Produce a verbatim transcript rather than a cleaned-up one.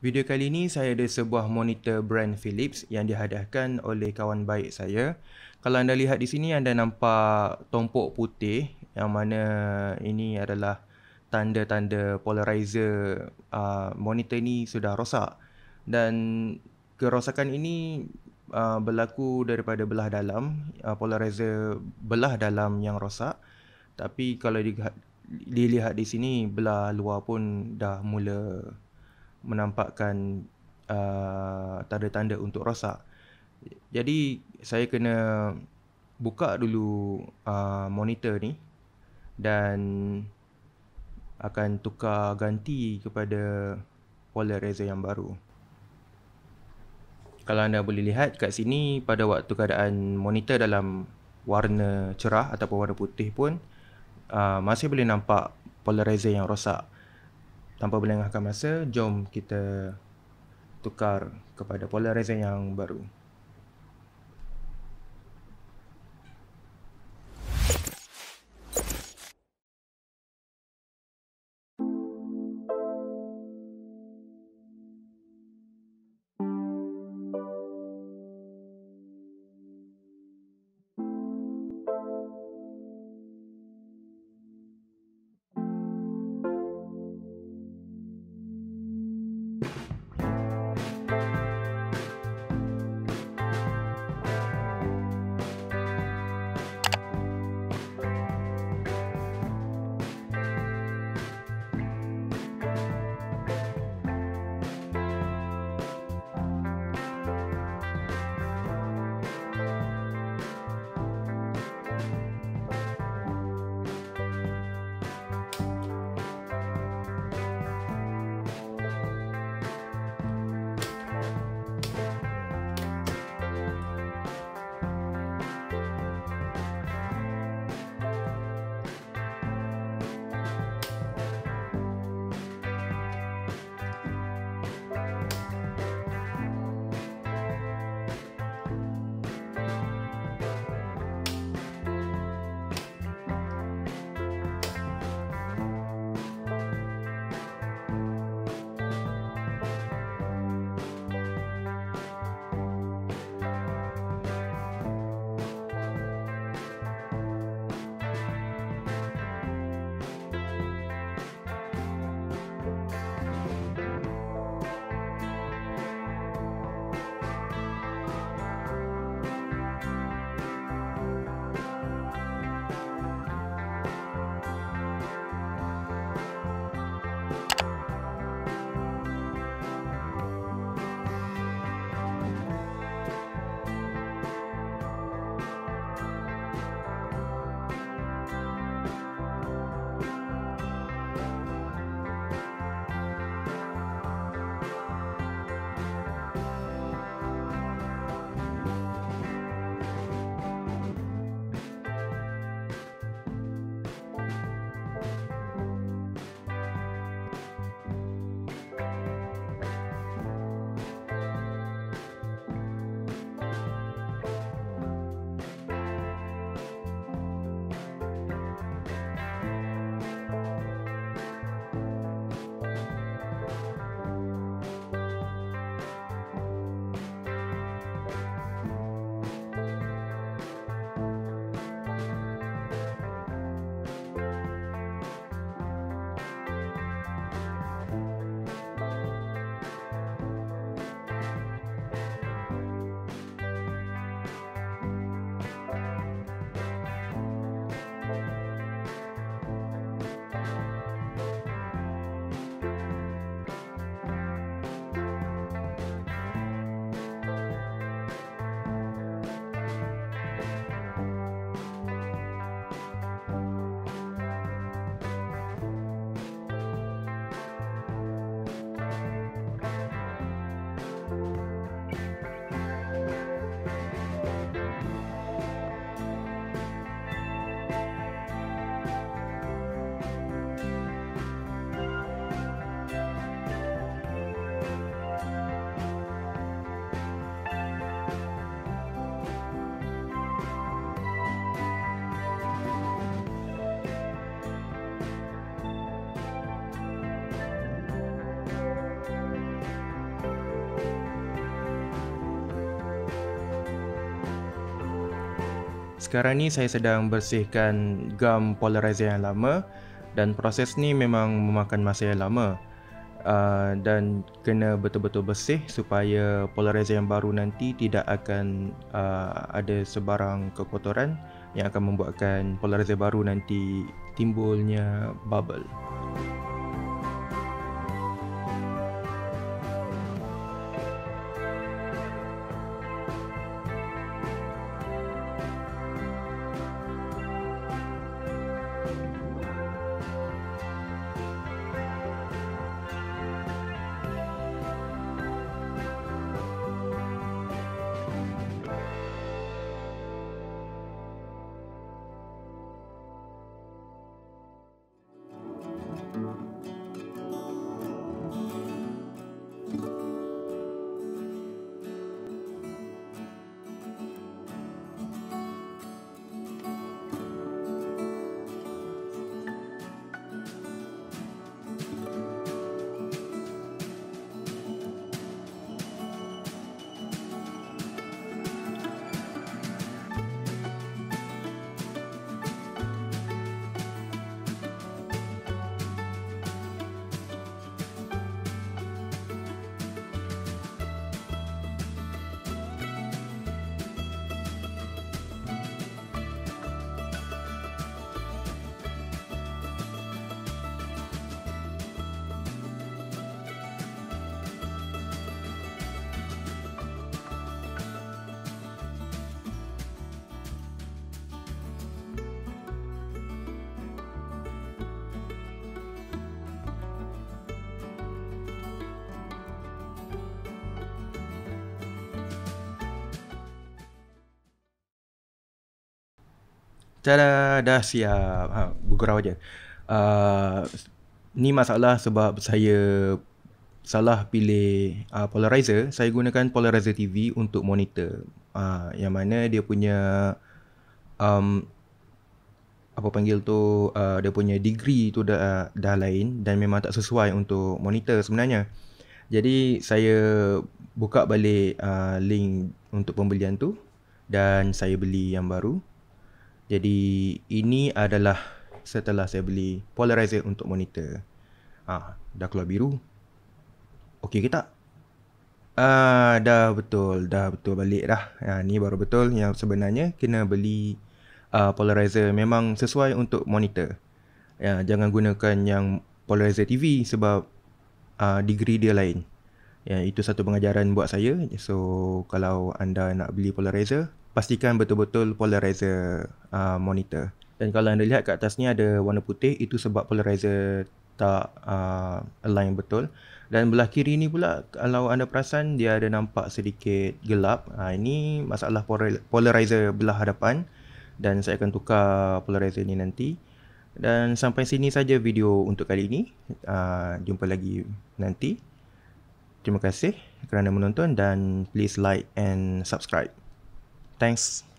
Video kali ini saya ada sebuah monitor brand Philips yang dihadiahkan oleh kawan baik saya. Kalau anda lihat di sini, anda nampak tompok putih yang mana ini adalah tanda-tanda polarizer uh, monitor ini sudah rosak. Dan kerosakan ini uh, berlaku daripada belah dalam, uh, polarizer belah dalam yang rosak. Tapi kalau dilihat, dilihat di sini, belah luar pun dah mula menampakkan uh, tanda-tanda untuk rosak. Jadi saya kena buka dulu uh, monitor ni dan akan tukar ganti kepada polarizer yang baru. Kalau anda boleh lihat kat sini, pada waktu keadaan monitor dalam warna cerah ataupun warna putih pun uh, masih boleh nampak polarizer yang rosak. Tanpa melengahkan masa, jom kita tukar kepada polarizer yang baru. sekarang ni saya sedang bersihkan gam polarizer yang lama, dan proses ni memang memakan masa yang lama. Uh, dan kena betul-betul bersih supaya polarizer yang baru nanti tidak akan uh, ada sebarang kekotoran yang akan membuatkan polarizer baru nanti timbulnya bubble. Tada, dah siap. Ha, bergurau je. Uh, ni masalah sebab saya salah pilih uh, polarizer. Saya gunakan polarizer T V untuk monitor. Uh, yang mana dia punya um, apa panggil tu, uh, dia punya degree tu dah, dah lain dan memang tak sesuai untuk monitor sebenarnya. Jadi saya buka balik uh, link untuk pembelian tu dan saya beli yang baru. Jadi ini adalah setelah saya beli polarizer untuk monitor. Ah, dah keluar biru. Okey ke tak? Ah, dah betul, dah betul balik dah. Ha, ni baru betul yang sebenarnya kena beli uh, polarizer memang sesuai untuk monitor. Ya, jangan gunakan yang polarizer T V sebab uh, degree dia lain. Ya, itu satu pengajaran buat saya. So kalau anda nak beli polarizer, pastikan betul-betul polarizer uh, monitor. Dan kalau anda lihat kat atas ni ada warna putih, itu sebab polarizer tak uh, align betul. Dan belah kiri ni pula, kalau anda perasan dia ada nampak sedikit gelap. uh, Ini masalah polarizer belah hadapan. Dan saya akan tukar polarizer ni nanti. Dan sampai sini saja video untuk kali ini. uh, Jumpa lagi nanti. Terima kasih kerana menonton dan please like and subscribe. Thanks.